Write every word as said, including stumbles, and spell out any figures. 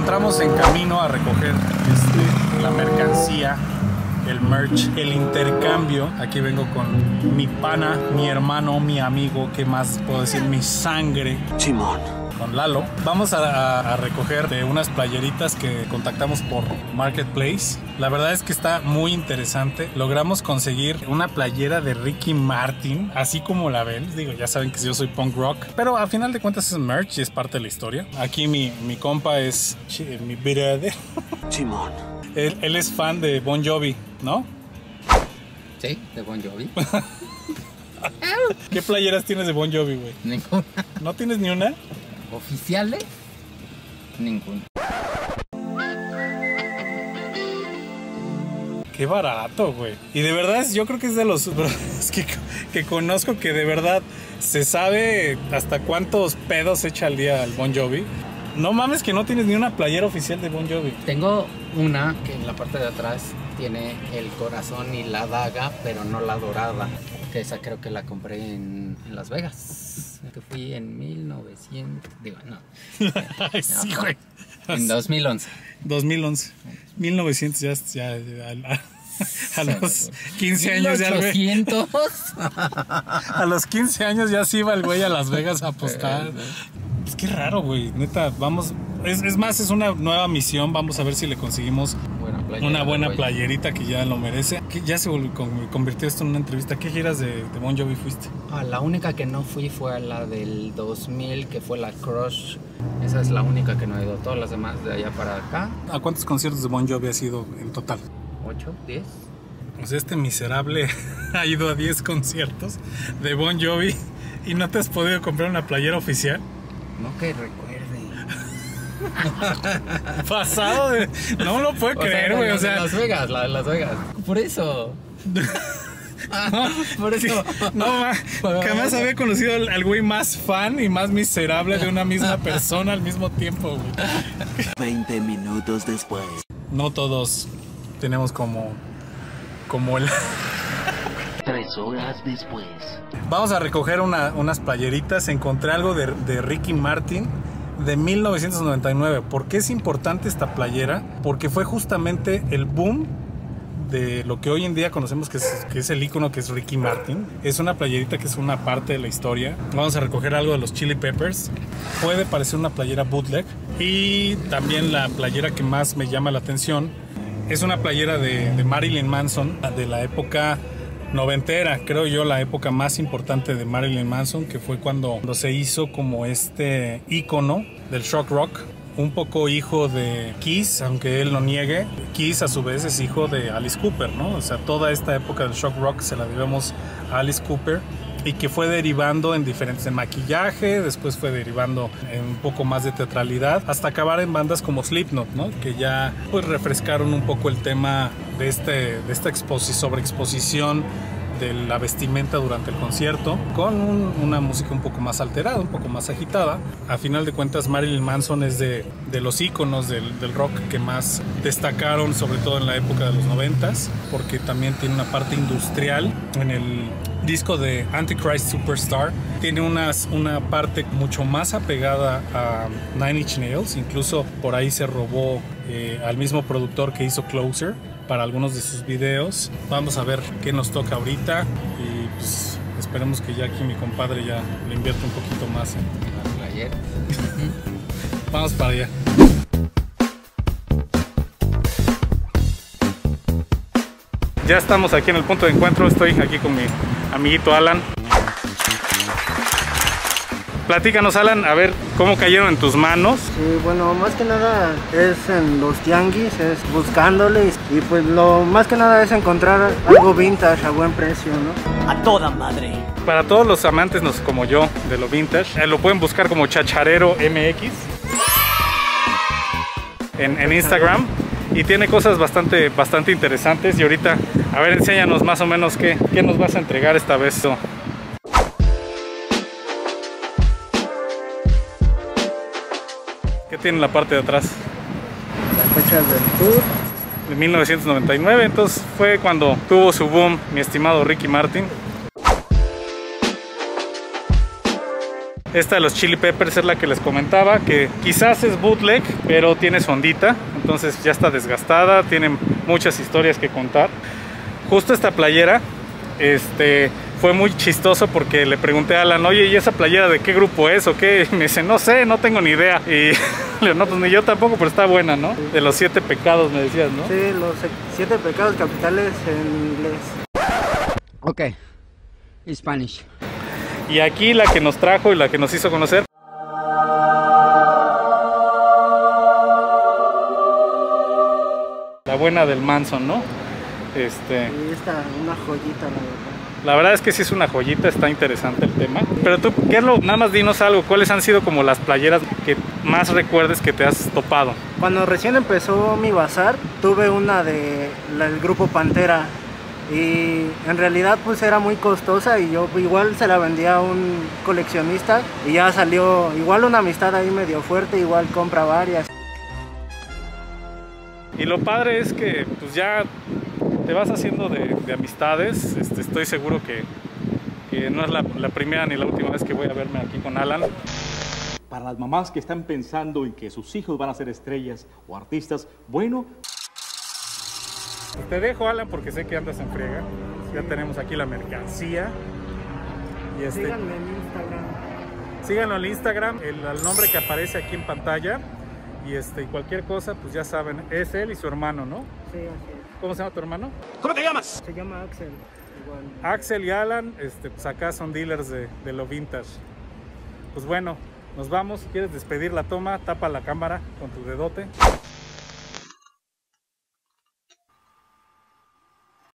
encontramos en camino a recoger este, la mercancía, el merch, el intercambio. Aquí vengo con mi pana, mi hermano, mi amigo, ¿qué más puedo decir? Mi sangre. Simón. Con Lalo. Vamos a, a recoger de unas playeritas que contactamos por Marketplace. La verdad es que está muy interesante. Logramos conseguir una playera de Ricky Martin, así como la ven. Digo, ya saben que yo soy punk rock, pero a final de cuentas es merch y es parte de la historia. Aquí mi, mi compa es mi brother. Simón. Él, él es fan de Bon Jovi, ¿no? Sí, de Bon Jovi. ¿Qué playeras tienes de Bon Jovi, güey? Ninguna. ¿No tienes ni una? ¿Oficiales? Ninguna. Qué barato, güey. Y de verdad, yo creo que es de los es que, que conozco que de verdad se sabe hasta cuántos pedos echa al día el Bon Jovi. No mames que no tienes ni una playera oficial de Bon Jovi. Tengo una que en la parte de atrás tiene el corazón y la daga, pero no la dorada. Que esa creo que la compré en, en Las Vegas. Que fui en mil novecientos... Digo, no. Ay, sí, no, güey. En dos mil once. dos mil once. mil novecientos ya... ya, ya a, a los quince años ya... ochocientos. A los quince años ya se iba el güey a Las Vegas a apostar. Pues qué raro, güey. Neta, vamos... Es, es más, es una nueva misión. Vamos a ver si le conseguimos buena playera, una buena playerita que ya lo merece. Que ya se convirtió esto en una entrevista. ¿Qué giras de, de Bon Jovi fuiste? Ah, la única que no fui fue a la del dos mil, que fue la Crush. Esa es la única que no he ido. Todas las demás de allá para acá. ¿A cuántos conciertos de Bon Jovi has ido en total? ¿Ocho? ¿Diez? Pues este miserable ha ido a diez conciertos de Bon Jovi y no te has podido comprar una playera oficial. No que recuerde. Pasado de... No lo puedo creer, güey. O sea, Las Vegas, la de Las Vegas. Por eso. No, por eso. No, jamás había conocido al, al güey más fan y más miserable de una misma persona al mismo tiempo, güey. veinte minutos después. No todos tenemos como... Como el... Tres horas después. Vamos a recoger una, unas playeritas. Encontré algo de, de Ricky Martin de mil novecientos noventa y nueve. ¿Por qué es importante esta playera? Porque fue justamente el boom de lo que hoy en día conocemos que es, que es el ícono que es Ricky Martin. Es una playerita que es una parte de la historia. Vamos a recoger algo de los Chili Peppers. Puede parecer una playera bootleg. Y también la playera que más me llama la atención es una playera de, de Marilyn Manson, de la época noventera, creo yo, la época más importante de Marilyn Manson, que fue cuando, cuando se hizo como este ícono del shock rock, un poco hijo de Kiss, aunque él lo niegue. Kiss a su vez es hijo de Alice Cooper, ¿no? O sea, toda esta época del shock rock se la debemos a Alice Cooper, y que fue derivando en diferentes en maquillaje, después fue derivando en un poco más de teatralidad, hasta acabar en bandas como Slipknot, ¿no? Que ya pues refrescaron un poco el tema de, este, de esta exposición, sobreexposición de la vestimenta durante el concierto, con un, una música un poco más alterada, un poco más agitada. A final de cuentas, Marilyn Manson es de, de los íconos del, del rock que más destacaron, sobre todo en la época de los noventas, porque también tiene una parte industrial. En el disco de Antichrist Superstar tiene unas, una parte mucho más apegada a Nine Inch Nails. Incluso por ahí se robó eh, al mismo productor que hizo Closer para algunos de sus videos. Vamos a ver qué nos toca ahorita y pues esperemos que ya aquí mi compadre ya le invierta un poquito más en la playera. Vamos para allá. Ya estamos aquí en el punto de encuentro. Estoy aquí con mi amiguito Alan. Platícanos, Alan, a ver, ¿cómo cayeron en tus manos? Sí, bueno, más que nada es en los tianguis, es buscándole y pues lo más que nada es encontrar algo vintage a buen precio, ¿no? A toda madre. Para todos los amantes nos, como yo de lo vintage, eh, lo pueden buscar como Chacharero M X en, en Instagram, y tiene cosas bastante, bastante interesantes. Y ahorita, a ver, enséñanos más o menos qué, qué nos vas a entregar esta vez. ¿Qué tiene en la parte de atrás? Las fechas del tour. De mil novecientos noventa y nueve, entonces fue cuando tuvo su boom mi estimado Ricky Martin. Esta de los Chili Peppers es la que les comentaba, que quizás es bootleg, pero tiene su ondita, entonces ya está desgastada, tiene muchas historias que contar. Justo esta playera, este, fue muy chistoso porque le pregunté a Alan, oye, ¿y esa playera de qué grupo es o qué? Y me dice, no sé, no tengo ni idea. Y le digo, no, pues ni yo tampoco, pero está buena, ¿no? De los siete pecados me decías, ¿no? Sí, los siete pecados capitales en inglés. Ok, Spanish. Y aquí la que nos trajo y la que nos hizo conocer. La buena del Manson, ¿no? Este... Y esta, una joyita, la verdad. La verdad es que sí es una joyita, está interesante el tema. Pero tú, ¿qué es lo? Nada más dinos algo, ¿cuáles han sido como las playeras que más recuerdes que te has topado? Cuando recién empezó mi bazar, tuve una de la, del grupo Pantera. Y en realidad pues era muy costosa y yo igual se la vendía a un coleccionista y ya salió igual una amistad ahí medio fuerte, igual compra varias. Y lo padre es que pues ya te vas haciendo de, de amistades. Este, estoy seguro que, que no es la, la primera ni la última vez que voy a verme aquí con Alan. Para las mamás que están pensando en que sus hijos van a ser estrellas o artistas, bueno... Te dejo, Alan, porque sé que andas en friega. Ya tenemos aquí la mercancía. Y este, Síganme en Instagram. síganlo en Instagram, el, el nombre que aparece aquí en pantalla. Y este, cualquier cosa, pues ya saben, es él y su hermano, ¿no? Sí, así es. ¿Cómo se llama tu hermano? ¿Cómo te llamas? Se llama Axel. Igual. Axel y Alan, este, pues acá son dealers de, de lo vintage. Pues bueno, nos vamos. Si quieres despedir la toma, tapa la cámara con tu dedote.